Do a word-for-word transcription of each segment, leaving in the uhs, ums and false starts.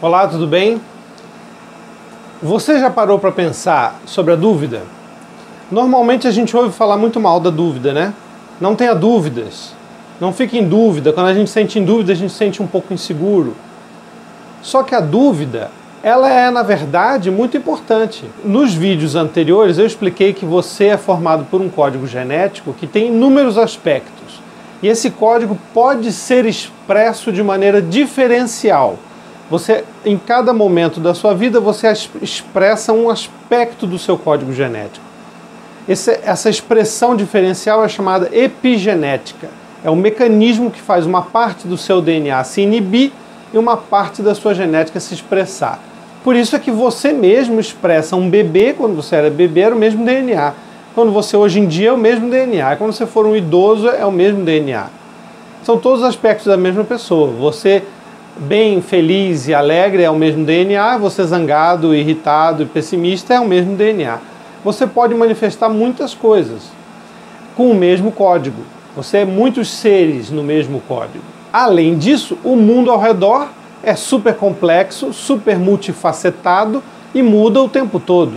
Olá, tudo bem? Você já parou para pensar sobre a dúvida? Normalmente a gente ouve falar muito mal da dúvida, né? Não tenha dúvidas, não fique em dúvida. Quando a gente sente em dúvida, a gente se sente um pouco inseguro. Só que a dúvida, ela é, na verdade, muito importante. Nos vídeos anteriores eu expliquei que você é formado por um código genético que tem inúmeros aspectos. E esse código pode ser expresso de maneira diferencial. Você, em cada momento da sua vida, você expressa um aspecto do seu código genético. Esse, essa expressão diferencial é chamada epigenética. É um mecanismo que faz uma parte do seu D N A se inibir e uma parte da sua genética se expressar. Por isso é que você mesmo expressa um bebê, quando você era bebê, era o mesmo D N A. Quando você hoje em dia é o mesmo D N A. Quando você for um idoso, é o mesmo D N A. São todos aspectos da mesma pessoa. Você bem, feliz e alegre é o mesmo D N A, você zangado, irritado e pessimista é o mesmo D N A. Você pode manifestar muitas coisas com o mesmo código. Você é muitos seres no mesmo código. Além disso, o mundo ao redor é super complexo, super multifacetado e muda o tempo todo.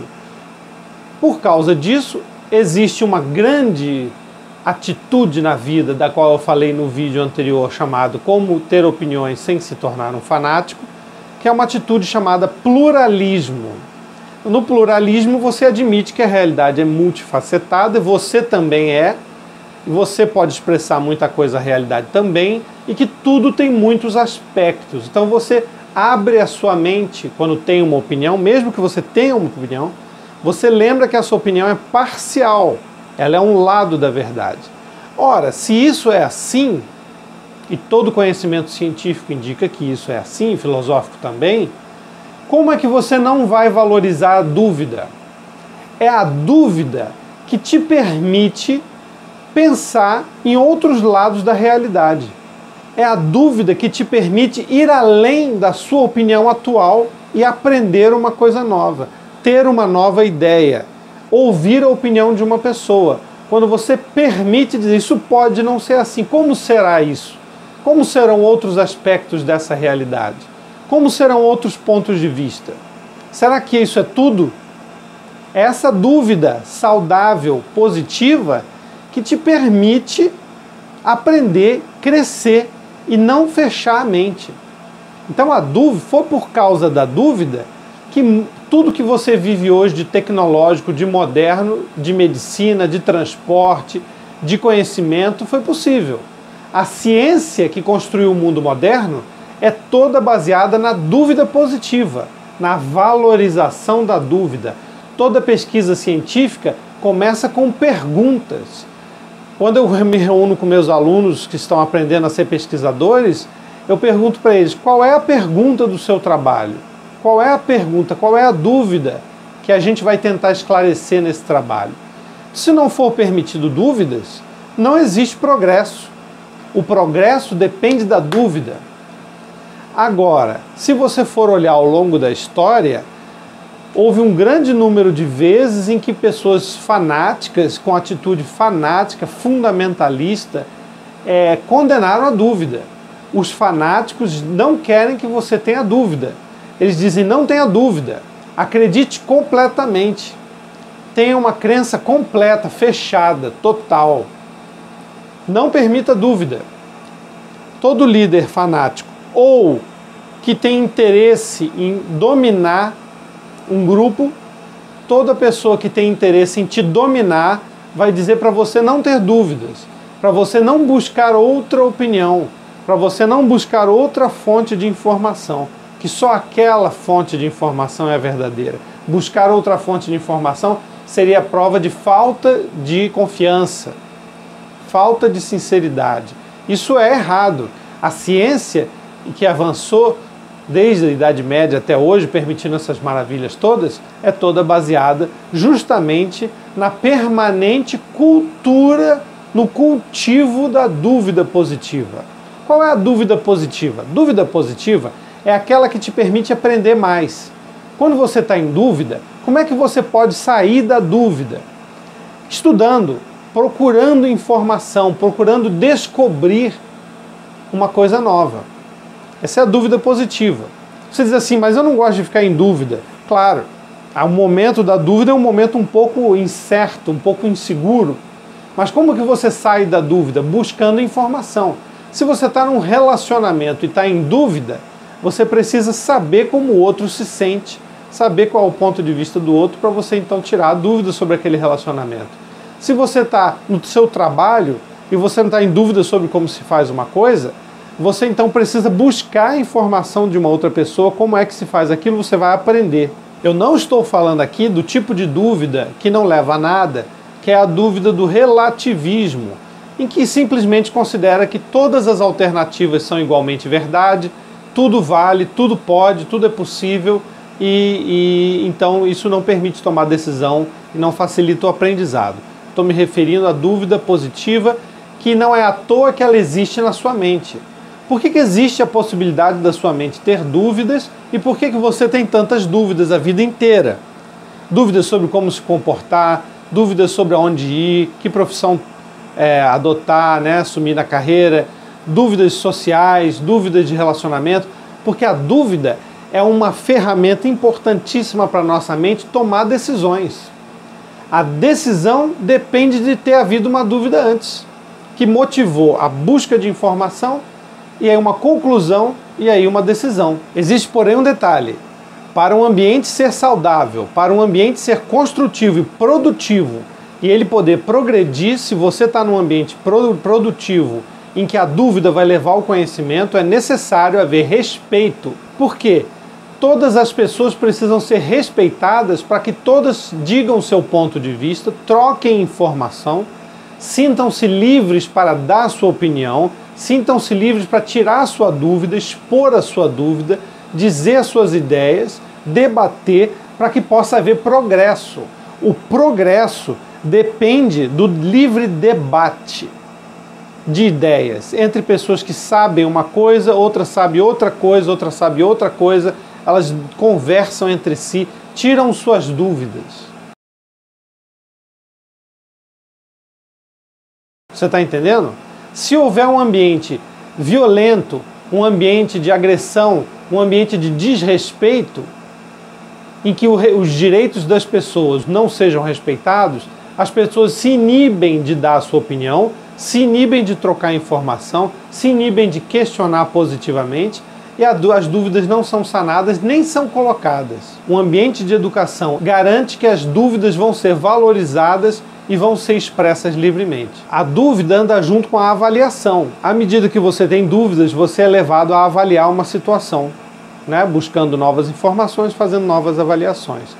Por causa disso, existe uma grande atitude na vida, da qual eu falei no vídeo anterior, chamado Como Ter Opiniões Sem Se Tornar um Fanático, que é uma atitude chamada pluralismo. No pluralismo você admite que a realidade é multifacetada, você também é, e você pode expressar muita coisa à realidade também, e que tudo tem muitos aspectos. Então você abre a sua mente quando tem uma opinião, mesmo que você tenha uma opinião, você lembra que a sua opinião é parcial. Ela é um lado da verdade. Ora, se isso é assim, e todo conhecimento científico indica que isso é assim, filosófico também, como é que você não vai valorizar a dúvida? É a dúvida que te permite pensar em outros lados da realidade. É a dúvida que te permite ir além da sua opinião atual e aprender uma coisa nova, ter uma nova ideia. Ouvir a opinião de uma pessoa. Quando você permite dizer, isso pode não ser assim, como será isso? Como serão outros aspectos dessa realidade? Como serão outros pontos de vista? Será que isso é tudo? É essa dúvida saudável, positiva, que te permite aprender, crescer e não fechar a mente. Então a dúvida, foi por causa da dúvida que tudo que você vive hoje de tecnológico, de moderno, de medicina, de transporte, de conhecimento, foi possível. A ciência que construiu o mundo moderno é toda baseada na dúvida positiva, na valorização da dúvida. Toda pesquisa científica começa com perguntas. Quando eu me reúno com meus alunos que estão aprendendo a ser pesquisadores, eu pergunto para eles, qual é a pergunta do seu trabalho? Qual é a pergunta, qual é a dúvida que a gente vai tentar esclarecer nesse trabalho? Se não for permitido dúvidas, não existe progresso. O progresso depende da dúvida. Agora, se você for olhar ao longo da história, houve um grande número de vezes em que pessoas fanáticas, com atitude fanática, fundamentalista, é, condenaram a dúvida. Os fanáticos não querem que você tenha dúvida. Eles dizem, não tenha dúvida, acredite completamente, tenha uma crença completa, fechada, total. Não permita dúvida. Todo líder fanático ou que tem interesse em dominar um grupo, toda pessoa que tem interesse em te dominar vai dizer para você não ter dúvidas, para você não buscar outra opinião, para você não buscar outra fonte de informação. Que só aquela fonte de informação é verdadeira. Buscar outra fonte de informação seria prova de falta de confiança, falta de sinceridade. Isso é errado. A ciência, que avançou desde a Idade Média até hoje, permitindo essas maravilhas todas, é toda baseada justamente na permanente cultura, no cultivo da dúvida positiva. Qual é a dúvida positiva? Dúvida positiva é aquela que te permite aprender mais. Quando você está em dúvida, como é que você pode sair da dúvida? Estudando, procurando informação, procurando descobrir uma coisa nova. Essa é a dúvida positiva. Você diz assim, mas eu não gosto de ficar em dúvida. Claro, o momento da dúvida é um momento um pouco incerto, um pouco inseguro. Mas como que você sai da dúvida? Buscando informação. Se você está num relacionamento e está em dúvida, você precisa saber como o outro se sente, saber qual é o ponto de vista do outro para você então tirar a dúvida sobre aquele relacionamento. Se você está no seu trabalho e você não está em dúvida sobre como se faz uma coisa, você então precisa buscar a informação de uma outra pessoa, como é que se faz aquilo, você vai aprender. Eu não estou falando aqui do tipo de dúvida que não leva a nada, que é a dúvida do relativismo, em que simplesmente considera que todas as alternativas são igualmente verdade, tudo vale, tudo pode, tudo é possível, e, e então isso não permite tomar decisão e não facilita o aprendizado. Estou me referindo à dúvida positiva, que não é à toa que ela existe na sua mente. Por que que existe a possibilidade da sua mente ter dúvidas e por que que você tem tantas dúvidas a vida inteira? Dúvidas sobre como se comportar, dúvidas sobre aonde ir, que profissão é, adotar, né, assumir na carreira, dúvidas sociais, dúvidas de relacionamento, porque a dúvida é uma ferramenta importantíssima para a nossa mente tomar decisões. A decisão depende de ter havido uma dúvida antes, que motivou a busca de informação, e aí uma conclusão, e aí uma decisão. Existe, porém, um detalhe. Para um ambiente ser saudável, para um ambiente ser construtivo e produtivo, e ele poder progredir, se você está num ambiente produtivo, em que a dúvida vai levar ao conhecimento, é necessário haver respeito. Por quê? Todas as pessoas precisam ser respeitadas para que todas digam o seu ponto de vista, troquem informação, sintam-se livres para dar a sua opinião, sintam-se livres para tirar a sua dúvida, expor a sua dúvida, dizer as suas ideias, debater, para que possa haver progresso. O progresso depende do livre debate de ideias entre pessoas que sabem uma coisa, outra sabe outra coisa, outra sabe outra coisa, elas conversam entre si, tiram suas dúvidas. Você está entendendo? Se houver um ambiente violento, um ambiente de agressão, um ambiente de desrespeito, em que os direitos das pessoas não sejam respeitados, as pessoas se inibem de dar a sua opinião, se inibem de trocar informação, se inibem de questionar positivamente, e as dúvidas não são sanadas nem são colocadas. Um ambiente de educação garante que as dúvidas vão ser valorizadas e vão ser expressas livremente. A dúvida anda junto com a avaliação. À medida que você tem dúvidas, você é levado a avaliar uma situação, né? Buscando novas informações, fazendo novas avaliações.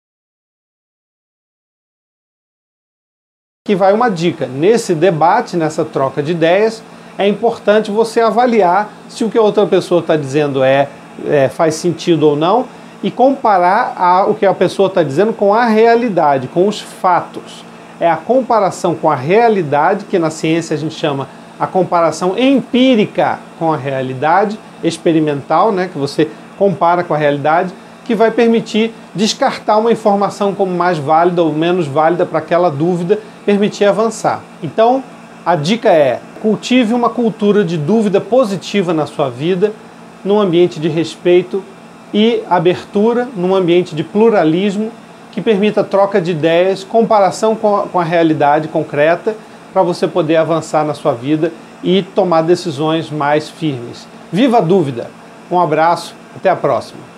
Aqui vai uma dica. Nesse debate, nessa troca de ideias, é importante você avaliar se o que a outra pessoa está dizendo é, é, faz sentido ou não e comparar a, o que a pessoa está dizendo com a realidade, com os fatos. É a comparação com a realidade, que na ciência a gente chama a comparação empírica com a realidade, experimental, né, que você compara com a realidade, que vai permitir descartar uma informação como mais válida ou menos válida para aquela dúvida, permitir avançar. Então, a dica é: cultive uma cultura de dúvida positiva na sua vida, num ambiente de respeito e abertura, num ambiente de pluralismo, que permita troca de ideias, comparação com a, com a realidade concreta, para você poder avançar na sua vida e tomar decisões mais firmes. Viva a dúvida! Um abraço, até a próxima!